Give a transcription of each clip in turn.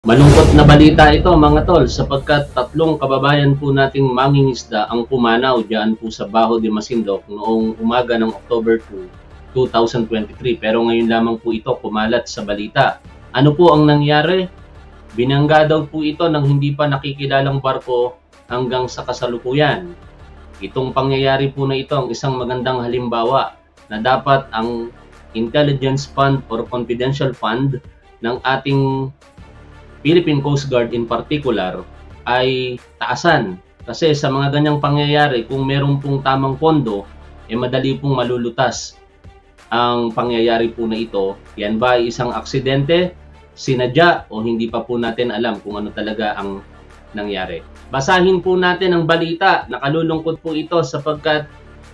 Malungkot na balita ito mga tol sapagkat tatlong kababayan po nating mangingisda ang pumanaw diyan po sa Baho de Masinloc noong umaga ng October 2, 2023. Pero ngayon lamang po ito kumalat sa balita. Ano po ang nangyari? Binangga daw po ito ng hindi pa nakikilalang barko hanggang sa kasalukuyan. Itong pangyayari po na ito ang isang magandang halimbawa na dapat ang intelligence fund or confidential fund ng ating Philippine Coast Guard in particular ay taasan. Kasi sa mga ganyang pangyayari, kung meron pong tamang pondo, madali pong malulutas ang pangyayari po na ito. Yan ba ay isang aksidente, sinadya, o hindi pa po natin alam kung ano talaga ang nangyari. Basahin po natin ang balita. Nakalulungkot po ito sapagkat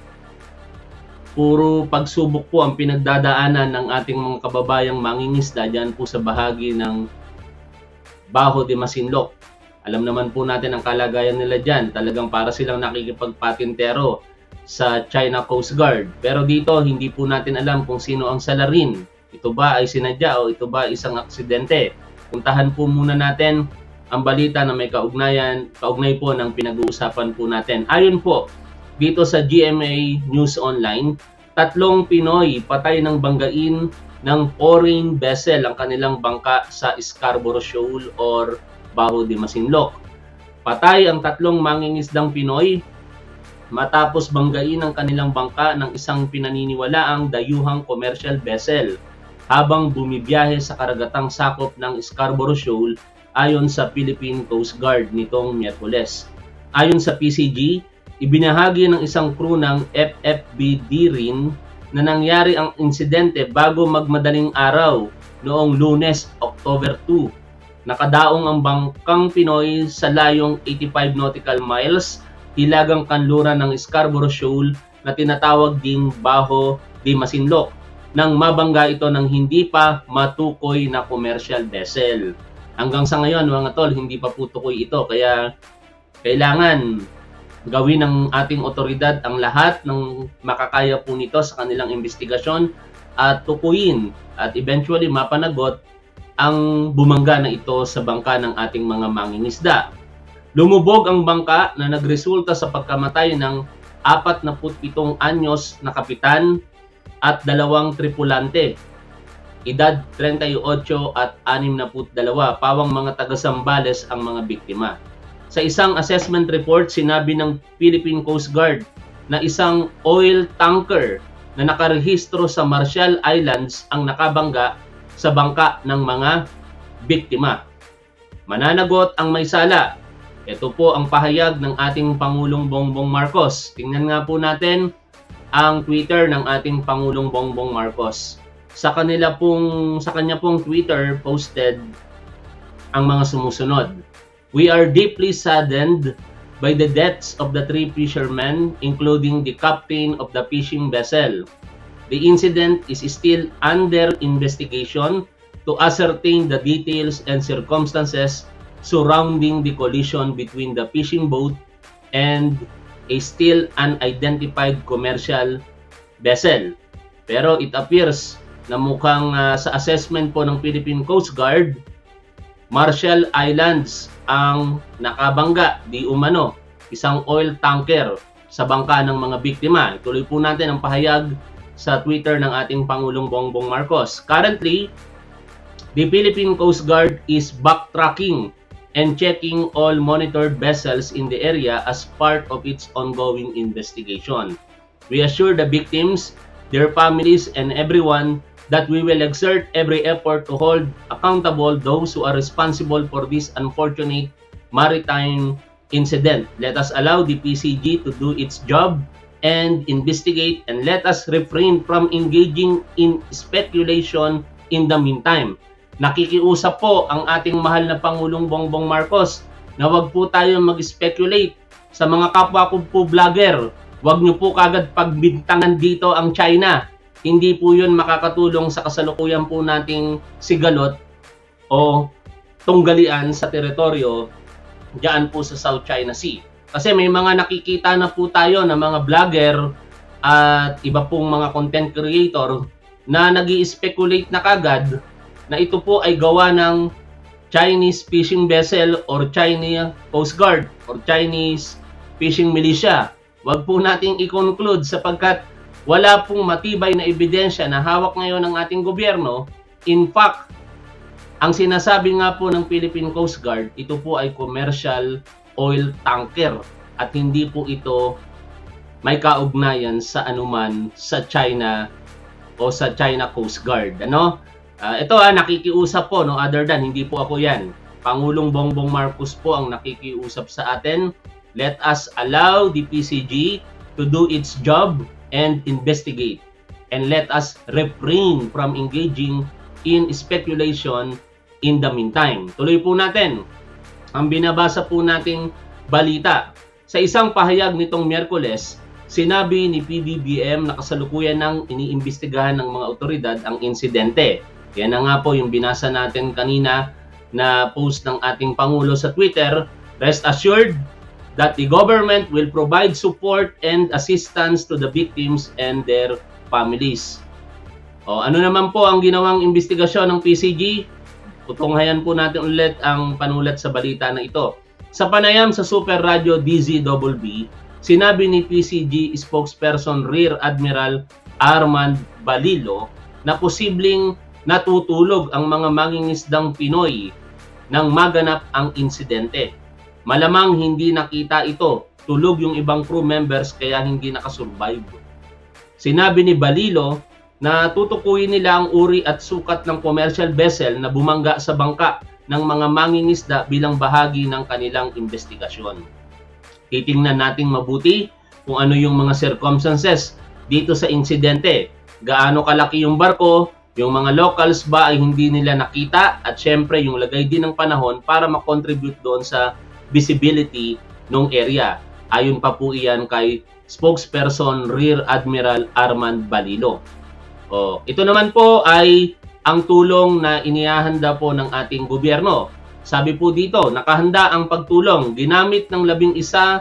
puro pagsubok po ang pinagdadaanan ng ating mga kababayang mangingisda dyan po sa bahagi ng Baho de Masinloc. Alam naman po natin ang kalagayan nila dyan. Talagang para silang nakikipagpatintero sa China Coast Guard. Pero dito, hindi po natin alam kung sino ang salarin. Ito ba ay sinadya o ito ba ay isang aksidente? Puntahan po muna natin ang balita na may kaugnay po ng pinag-uusapan po natin. Ayon po, dito sa GMA News Online, 3 Pinoy patay ng banggain ng foreign vessel ang kanilang bangka sa Scarborough Shoal or Baho de Masinloc. Patay ang 3 mangingisdang Pinoy matapos banggain ang kanilang bangka ng isang pinaniniwalaang dayuhang commercial vessel habang bumibiyahe sa karagatang sakop ng Scarborough Shoal ayon sa Philippine Coast Guard nitong Miyerkules. Ayon sa PCG, ibinahagi ng isang crew ng FFB Dirin na nangyari ang insidente bago magmadaling araw noong Lunes, October 2. Nakadaong ang bangkang Pinoy sa layong 85 nautical miles, hilagang kanluran ng Scarborough Shoal na tinatawag ding Baho de Masinloc, nang mabangga ito ng hindi pa matukoy na commercial vessel. Hanggang sa ngayon mga tol, hindi pa po tukoy ito, kaya kailangan gawin ng ating otoridad ang lahat ng makakaya po nito sa kanilang investigasyon at tukuyin at eventually mapanagot ang bumangga na ito sa bangka ng ating mga mangingisda. Lumubog ang bangka na nagresulta sa pagkamatay ng 47 anyos na kapitan at 2 tripulante. Edad 38 at 62, pawang mga taga-Zambales ang mga biktima. Sa isang assessment report, sinabi ng Philippine Coast Guard na isang oil tanker na nakarehistro sa Marshall Islands ang nakabangga sa bangka ng mga biktima. Mananagot ang may sala. Ito po ang pahayag ng ating Pangulong Bongbong Marcos. Tingnan nga po natin ang Twitter ng ating Pangulong Bongbong Marcos. Sa kanya pong Twitter posted ang mga sumusunod. We are deeply saddened by the deaths of the 3 fishermen, including the captain of the fishing vessel. The incident is still under investigation to ascertain the details and circumstances surrounding the collision between the fishing boat and a still unidentified commercial vessel. Pero it appears na mukhang sa assessment po ng Philippine Coast Guard, Marshall Islands ang nakabangga di umano, isang oil tanker sa bangka ng mga biktima. Ituloy po natin ang pahayag sa Twitter ng ating Pangulong Bongbong Marcos. Currently, the Philippine Coast Guard is backtracking and checking all monitored vessels in the area as part of its ongoing investigation. We assure the victims, their families, and everyone that we will exert every effort to hold accountable those who are responsible for this unfortunate maritime incident. Let us allow the PCG to do its job and investigate, and let us refrain from engaging in speculation in the meantime. Nakikiusap po ang ating mahal na Pangulong Bongbong Marcos na wag po tayo mag-speculate sa mga kapwa ko po vlogger. Wag nyo po kagad pagbintangan dito ang China. Hindi po yun makakatulong sa kasalukuyan po nating sigalot o tunggalian sa teritoryo diyan po sa South China Sea. Kasi may mga nakikita na po tayo na mga vlogger at iba pong mga content creator na nag-i-speculate na kagad na ito po ay gawa ng Chinese fishing vessel or Chinese Coast Guard or Chinese fishing militia. Wag po nating i-conclude sapagkat wala pong matibay na ebidensya na hawak ngayon ng ating gobyerno. In fact, ang sinasabi nga po ng Philippine Coast Guard, ito po ay commercial oil tanker at hindi po ito may kaugnayan sa anuman sa China o sa China Coast Guard. Ano? Ito nakikiusap po, no, other than, hindi po ako yan. Pangulong Bongbong Marcos po ang nakikiusap sa atin. Let us allow the PCG to do its job and investigate. And let us refrain from engaging in speculation in the meantime. Tuloy po natin ang binabasa po nating balita. Sa isang pahayag nitong Miyerkules, sinabi ni PBBM na kasalukuyan ng iniimbestigahan ng mga otoridad ang insidente. Yan na nga po yung binasa natin kanina na post ng ating Pangulo sa Twitter. Rest assured that the government will provide support and assistance to the victims and their families. Ano naman po ang ginawang investigasyon ng PCG? Tutunghayan po natin ulit ang panulat sa balita na ito. Sa panayam sa Super Radio DZBB, sinabi ni PCG spokesperson Rear Admiral Armand Balilo na posibleng natutulog ang mga mangingisdang Pinoy nang maganap ang insidente. Malamang hindi nakita ito, tulog yung ibang crew members kaya hindi nakasurvive. Sinabi ni Balilo na tutukuyin nila ang uri at sukat ng commercial vessel na bumangga sa bangka ng mga mangingisda bilang bahagi ng kanilang investigasyon. Titingnan natin mabuti kung ano yung mga circumstances dito sa insidente. Gaano kalaki yung barko, yung mga locals ba ay hindi nila nakita, at syempre yung lagay din ng panahon para makontribute doon sa visibility ng area. Ayon pa po iyan kay spokesperson Rear Admiral Armand Balilo. Ito naman po ay ang tulong na inihahanda po ng ating gobyerno. Sabi po dito, nakahanda ang pagtulong. Ginamit ng 11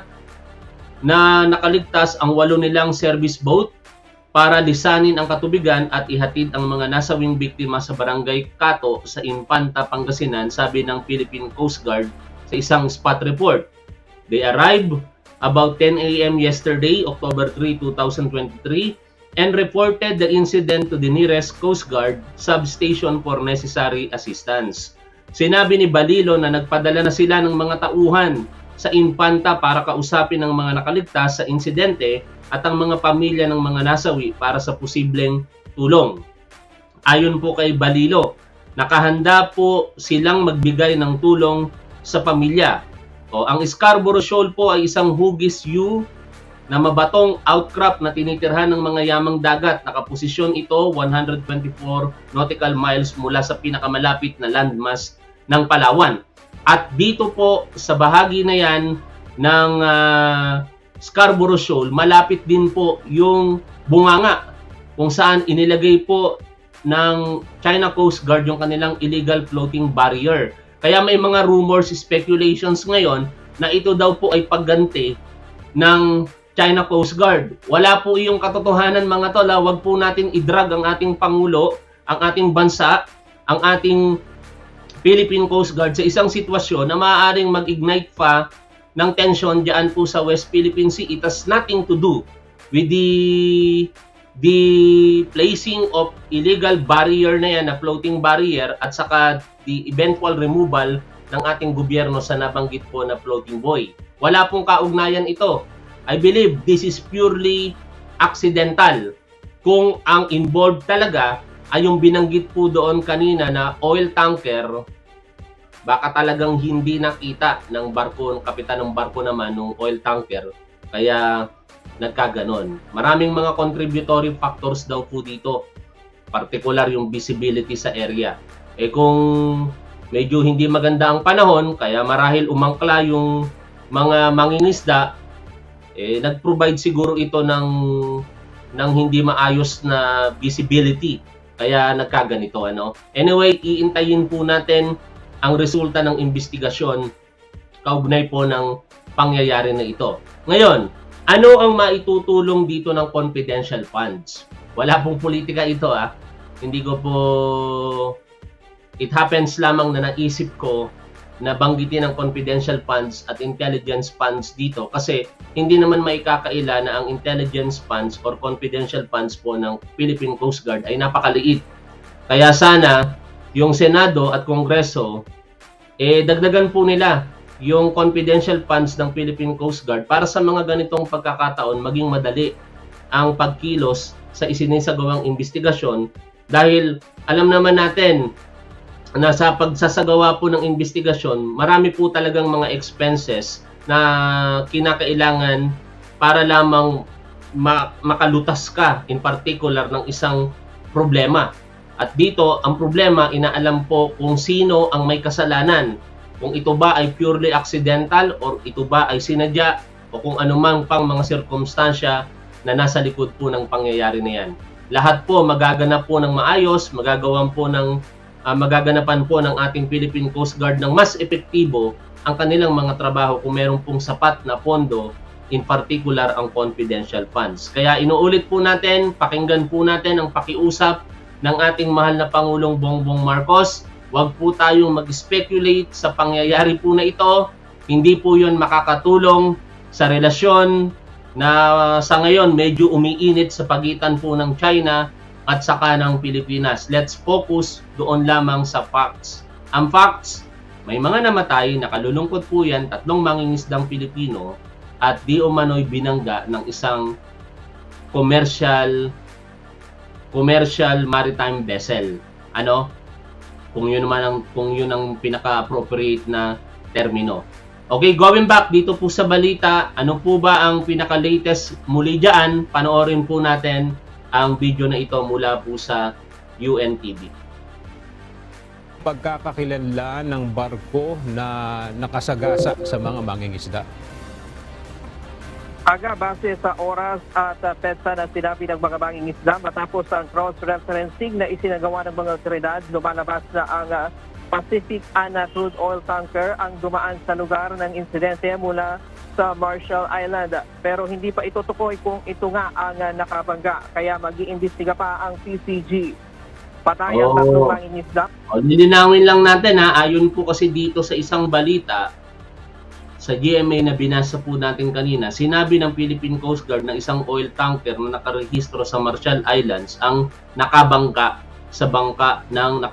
na nakaligtas ang 8 nilang service boat para lisanin ang katubigan at ihatid ang mga nasawing biktima sa Barangay Cato sa Infanta, Pangasinan, sabi ng Philippine Coast Guard sa isang spot report. They arrived about 10 a.m. yesterday, October 3, 2023, and reported the incident to the nearest Coast Guard substation for necessary assistance. Sinabi ni Balilo na nagpadala na sila ng mga tauhan sa Infanta para kausapin ang mga nakaligtas sa insidente at ang mga pamilya ng mga nasawi para sa posibleng tulong. Ayon po kay Balilo, nakahanda po silang magbigay ng tulong sa pamilya. Ang Scarborough Shoal po ay isang hugis U na mabatong outcrop na tinitirhan ng mga yamang dagat. Nakaposisyon ito 124 nautical miles mula sa pinakamalapit na landmass ng Palawan. At dito po sa bahagi na yan ng Scarborough Shoal, malapit din po yung bunganga kung saan inilagay po ng China Coast Guard yung kanilang illegal floating barrier. Kaya may mga rumors, speculations ngayon na ito daw po ay pagganti ng China Coast Guard. Wala po yung katotohanan mga tol. Huwag po natin i-drag ang ating Pangulo, ang ating bansa, ang ating Philippine Coast Guard sa isang sitwasyon na maaaring mag-ignite pa ng tension dyan po sa West Philippine Sea. It has nothing to do with the placing of illegal barrier na yan, na floating barrier, at saka the eventual removal ng ating gobyerno sa nabanggit po na floating buoy. Wala pong kaugnayan ito. I believe this is purely accidental. Kung ang involved talaga ay yung binanggit po doon kanina na oil tanker, baka talagang hindi nakita ng barko, ng kapitan ng barko naman, ng oil tanker, kaya nagkaganon. Maraming mga contributory factors daw po dito, particular yung visibility sa area. Kung medyo hindi maganda ang panahon, kaya marahil umangkla yung mga mangingisda, nag-provide siguro ito ng hindi maayos na visibility, kaya nagkaganito. Anyway, iintayin po natin ang resulta ng investigasyon kaugnay po ng pangyayari na ito. Ngayon, ano ang maitutulong dito ng confidential funds? Wala pong politika ito. Hindi ko po It happens lamang na naisip ko na banggitin ang confidential funds at intelligence funds dito kasi hindi naman maikakaila na ang intelligence funds or confidential funds po ng Philippine Coast Guard ay napakaliit. Kaya sana yung Senado at Kongreso dagdagan po nila yung confidential funds ng Philippine Coast Guard para sa mga ganitong pagkakataon maging madali ang pagkilos sa isinisagawang investigasyon dahil alam naman natin na sa pagsasagawa po ng investigasyon, marami po talagang mga expenses na kinakailangan para lamang makalutas ka in particular ng isang problema. At dito, ang problema, inaalam po kung sino ang may kasalanan. Kung ito ba ay purely accidental or ito ba ay sinadya o kung anumang pang mga sirkumstansya na nasa likod po ng pangyayari na yan. Lahat po magaganap po ng maayos, magaganapan po ng ating Philippine Coast Guard ng mas epektibo ang kanilang mga trabaho kung meron pong sapat na pondo, in particular ang confidential funds. Kaya inuulit po natin, pakinggan po natin ang pakiusap ng ating mahal na Pangulong Bongbong Marcos. Huwag po tayong mag-speculate sa pangyayari po na ito. Hindi po yun makakatulong sa relasyon na sa ngayon medyo umiinit sa pagitan po ng China at saka ng Pilipinas. Let's focus doon lamang sa facts. Ang facts, may mga namatay, nakalulungkot po yan, 3 mangingisdang Pilipino at di umano'y binangga ng isang commercial maritime vessel. Ano? Kung yun ang pinaka-appropriate na termino. Okay, going back dito po sa balita, ano po ba ang pinaka-latest muli dyan? Panoorin po natin ang video na ito mula po sa UNTV. Pagkakakilanlan ng barko na nakasagasa sa mga mangingisda. Aga, base sa oras at petsa na sinabi ng mga mangingisda matapos ang cross-referencing na isinagawa ng mga otoridad, lumalabas na ang Pacific Ana crude oil tanker ang dumaan sa lugar ng insidente mula sa Marshall Island. Pero hindi pa ito tukoy kung ito nga ang nakabangga. Kaya mag-iimbestiga pa ang PCG. Patay ang 3 mangingisda. Nilinawin lang natin ayon po kasi dito sa isang balita sa GMA na binasa po natin kanina, sinabi ng Philippine Coast Guard na isang oil tanker na nakarehistro sa Marshall Islands ang nakabangga sa bangka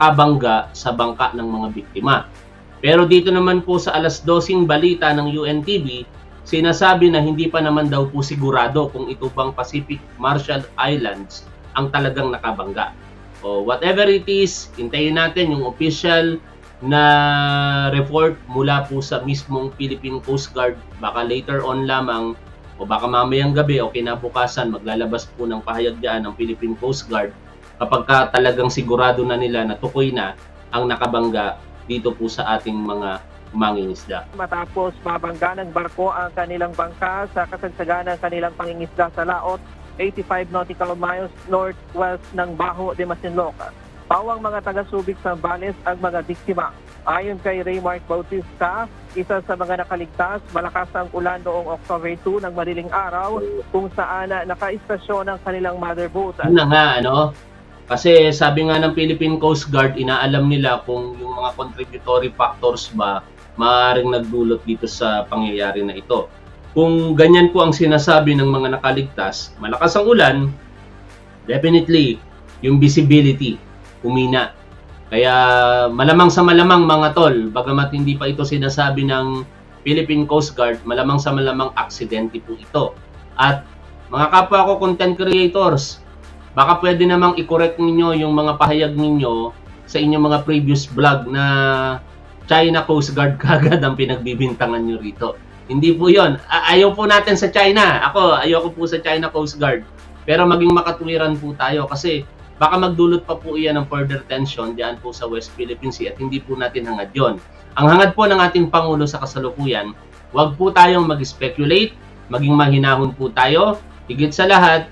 ng mga biktima. Pero dito naman po sa 12:00 balita ng UNTV, sinasabi na hindi pa naman daw po sigurado kung ito bang Pacific Marshall Islands ang talagang nakabangga. O whatever it is, hintayin natin yung official na report mula po sa mismong Philippine Coast Guard. Baka later on lamang o baka mamayang gabi o kinabukasan maglalabas po ng pahayag diyan ng Philippine Coast Guard kapag talagang sigurado na nila na tukoy na ang nakabangga dito po sa ating mga mangingisda. Matapos mabangga ng barko ang kanilang bangka sa kasagsagan ng kanilang pangingisda sa laot, 85 nautical miles northwest ng Bajo de Masinloc. Pawang mga taga-Subic Zambales ang mga biktima. Ayon kay Raymark Bautista, isa sa mga nakaligtas, malakas ang ulan noong October 2 ng madaling araw kung saan naka-istasyon ang kanilang mother boat. Yun na nga, kasi sabi nga ng Philippine Coast Guard, inaalam nila kung yung mga contributory factors ba maaaring nagdulot dito sa pangyayari na ito. Kung ganyan po ang sinasabi ng mga nakaligtas, malakas ang ulan, definitely yung visibility humina. Kaya malamang sa malamang mga tol, bagamat hindi pa ito sinasabi ng Philippine Coast Guard, malamang sa malamang aksidente po ito. At mga kapwa ko content creators, baka pwede namang i-correct ninyo yung mga pahayag ninyo sa inyong mga previous vlog na China Coast Guard kagad ang pinagbibintangan nyo rito. Hindi po yon. Ayaw po natin sa China. Ayoko po sa China Coast Guard. Pero maging makatuwiran po tayo kasi baka magdulot pa po iyan ng further tension diyan po sa West Philippine Sea at hindi po natin hangad yon. Ang hangad po ng ating Pangulo sa kasalukuyan, huwag po tayong mag-speculate, maging mahinahon po tayo. Higit sa lahat,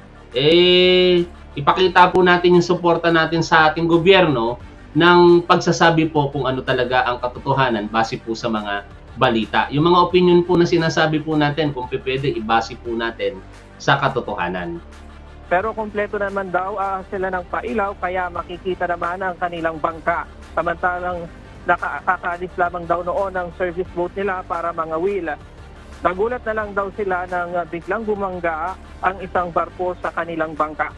ipakita po natin yung suporta natin sa ating gobyerno ng pagsasabi po kung ano talaga ang katotohanan base po sa mga balita. Yung mga opinion po na sinasabi po natin, kung pwede, ibase po natin sa katotohanan. Pero kompleto naman daw sila ng pailaw kaya makikita naman ang kanilang bangka. Samantalang nakakaalis lamang daw noon ang service boat nila para mangawil. Nagulat na lang daw sila nang biglang bumangga ang isang barko sa kanilang bangka.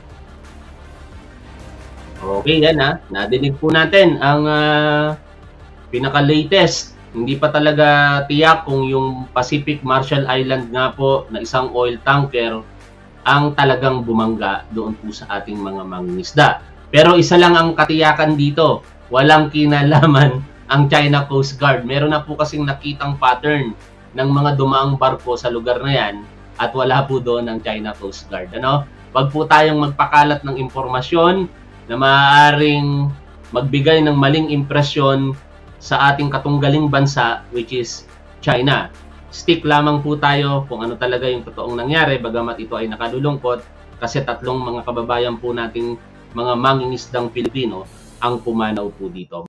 Okay, yan ha. Nadinig po natin ang pinaka-latest. Hindi pa talaga tiyak kung yung Pacific Marshall Island nga po na isang oil tanker ang talagang bumangga doon po sa ating mga mangingisda. Pero isa lang ang katiyakan dito, walang kinalaman ang China Coast Guard. Meron na po kasing nakitang pattern ng mga dumaang barko sa lugar na yan at wala po doon ang China Coast Guard. Ano? Wag po tayong magpakalat ng impormasyon na maaaring magbigay ng maling impresyon sa ating katunggaling bansa, which is China. Stick lamang po tayo kung ano talaga yung totoong nangyari, bagamat ito ay nakalulungkot kasi tatlong mga kababayan po nating mga mangingisdang Pilipino ang pumanaw po dito.